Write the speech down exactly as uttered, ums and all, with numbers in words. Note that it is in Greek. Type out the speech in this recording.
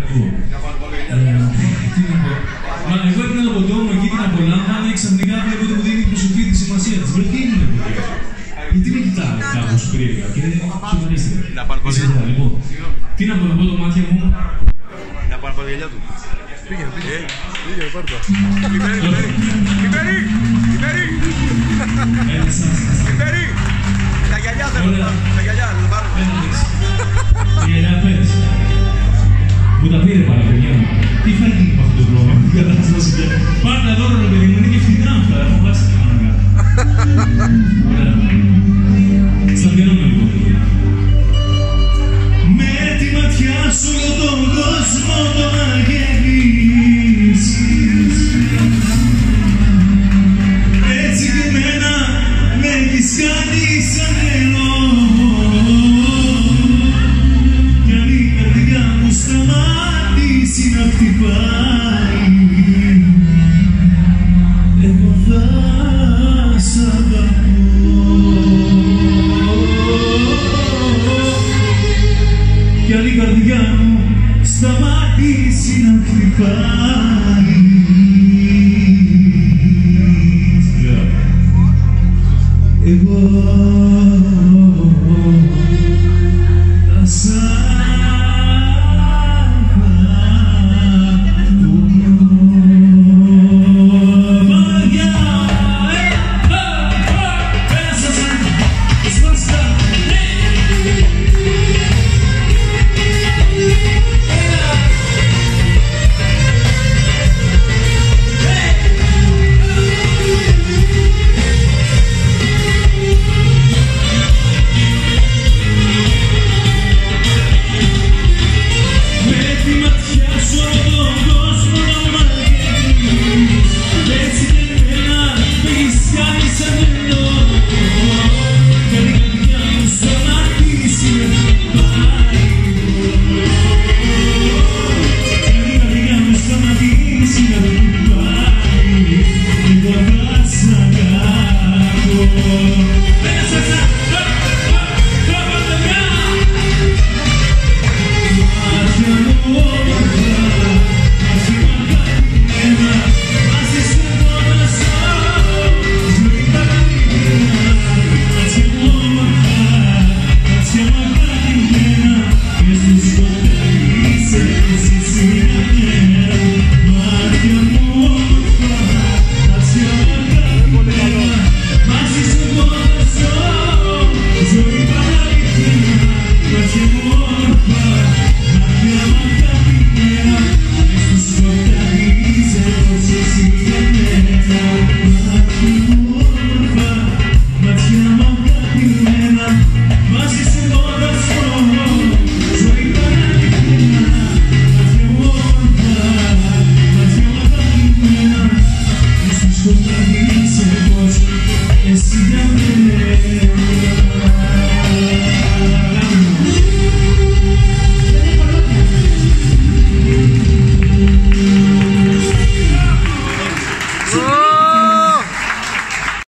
Τι να πω. Μα εγώ έπαιρνα το ποτό μου εκεί την απολάμβανα και ξαφνικά βλέπω ότι μου δίνει προσοχή τη σημασία της. Βρε, τι έγινε ποτέ. Γιατί με κοιτάνε κάπως περίεργα και σοβαρίστηκα. Να πάνε πόδια. Λοιπόν, τι να πω, να πω το μάτια μου. Να πάνε πόδια του. Πήγαινε, πήγαινε. Πήγαινε, πάρ' το. Λιμπέρι, Λιμπέρι, Λιμπέρι. Λιμπέρι. Τα γυαλιά θέλω, τα γυαλιά, να πάρω. Τα γυαλιά πες. Μου τα πήρε πάρα παιδιά μου. Τι φέρνει με αυτό το πρόβλημα, την κατάσταση πια. Πάρτε δώρο ρε παιδί μου, είναι και φθηνά αυτά, έχω βάσει την μάγκα. Ωραία. Σταθερώνω λοιπόν. Με τη ματιά σου όλο τον κόσμο τον αγγελίσεις. Έτσι και εμένα με έχεις κάνει σαν νερό. Κι αν η καρδιά μου σταματήσει να χτυπάει, εγώ θα σ' αγαπώ. Κι αν η καρδιά μου σταματήσει να χτυπάει,